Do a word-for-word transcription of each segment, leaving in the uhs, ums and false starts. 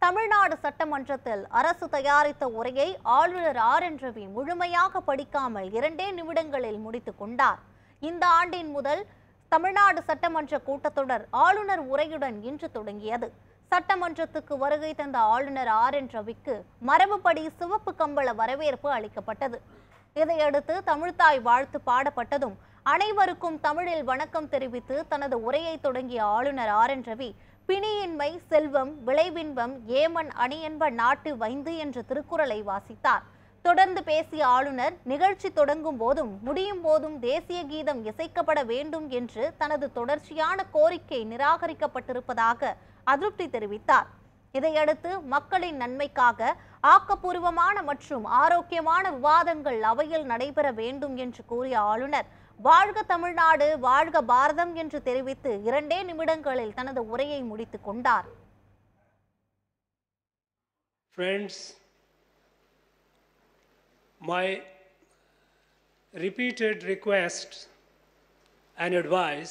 தமிழ்நாடு சட்டமன்றத்தில் அரசு தயாரித்த உரையை ஆளுநர் ஆர் என் ரவி முழுமையாக படிக்காமல் இரண்டே நிமிடங்களில் முடித்துக் கொண்டார். இந்த ஆண்டின் முதல் தமிழ்நாடு சட்டமன்ற கூட்டத்தொடர் ஆளுநர் உரையுடன் இன்று தொடங்கியது. சட்டமன்றத்துக்கு வருகை தந்த ஆளுநர் ஆர் என் ரவிக்கு மரபுப்படி சிவப்பு கம்பள வரவேற்பு அளிக்கப்பட்டது. இதையடுத்து தமிழ்த்தாய் வாழ்த்து பாடப்பட்டதும் அனைவருக்கும் தமிழில் வணக்கம் தெரிவித்து தனது உரையை தொடங்கிய ஆளுநர் ஆர் என் ரவி பிணியின்மை செல்வம் விளைவின்பம் ஏமன் அணியன்ப நாட்டு வைந்து என்ற திருக்குறளை வாசித்தார். தொடர்ந்து பேசிய ஆளுநர் நிகழ்ச்சி தொடங்கும் போதும் முடியும் போதும் தேசிய கீதம் இசைக்கப்பட வேண்டும் என்று தனது தொடர்ச்சியான கோரிக்கை நிராகரிக்கப்பட்டிருப்பதாக அதிருப்தி தெரிவித்தார். இதையடுத்து மக்களின் நன்மைக்காக ஆக்கப்பூர்வமான மற்றும் ஆரோக்கியமான விவாதங்கள் அவையில் நடைபெற வேண்டும் என்று கூறிய ஆளுநர் வாழ்க தமிழ்நாடு வாழ்க பாரதம் என்று தெரிவித்து இரண்டே நிமிடங்களில் தனது உரையை முடித்துக் கொண்டார். Friends, my repeated request and advice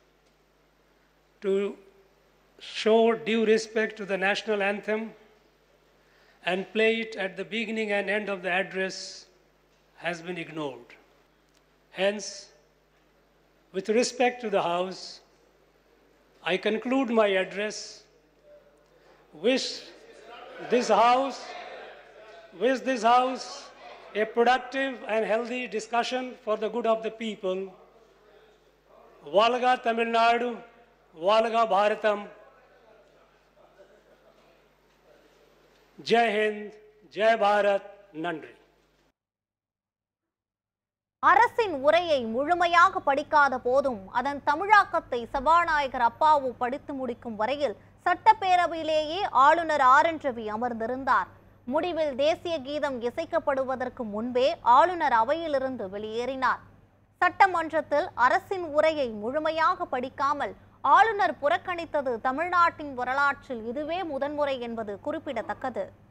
to show due respect to the national anthem and play it at the beginning and end of the address has been ignored. Hence, with respect to the House, I conclude my address. Wish this House, wish this House a productive and healthy discussion for the good of the people. Valga Tamilnadu, Valga Bharatam. Jai Hind, Jai Bharat, Nandri. அரசின் உரையை முழுமையாக படிக்காத போதும் அதன் தமிழாக்கத்தை சபாநாயகர் அப்பாவு படித்து முடிக்கும் வரையில் சட்டப்பேரவையிலேயே ஆளுநர் ஆர் என் ரவி அமர்ந்திருந்தார். முடிவில் தேசிய கீதம் இசைக்கப்படுவதற்கு முன்பே ஆளுநர் அவையிலிருந்து வெளியேறினார். சட்டமன்றத்தில் அரசின் உரையை முழுமையாக படிக்காமல் ஆளுநர் புறக்கணித்தது தமிழ்நாட்டின் வரலாற்றில் இதுவே முதன்முறை என்பது குறிப்பிடத்தக்கது.